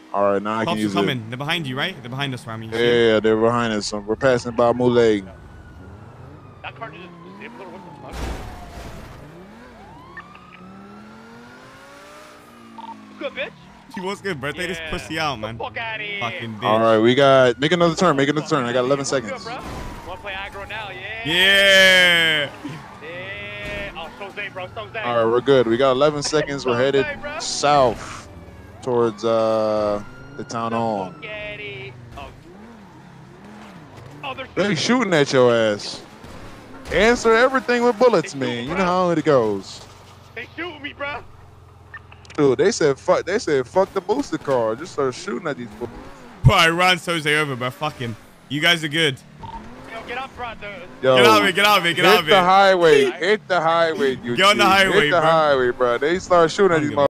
All right, now I can Cops are use it. coming. They're behind you, right? They're behind us, Rami. Yeah, they're behind us. So we're passing by Moulay. That car just disabled or what the fuck? Good, bitch. She was good, bro. Take this pussy out, man. Fuck out of here. Fucking bitch. All right, we got make another turn. Make another turn. I got 11 seconds. Good, bro. Wanna play aggro now? Yeah. Yeah. Yeah. Oh, so Zay, bro. So Zay. All right, we're good. We got 11 seconds. We're headed south towards the town hall. They shooting at your ass. Answer everything with bullets, man. You know how it goes. They shooting me, bro. Dude, they said fuck. They said fuck the booster car. Just start shooting at these bullets. Bro, I ran Soze over, bro. Fucking. You guys are good. Yo, get up, brother. Yo, get out of it. Get out of it. Get out of it. Hit the highway. Hit the highway, dude. Get on the highway, Hit the bro. highway, bro. They start shooting at these motherfuckers.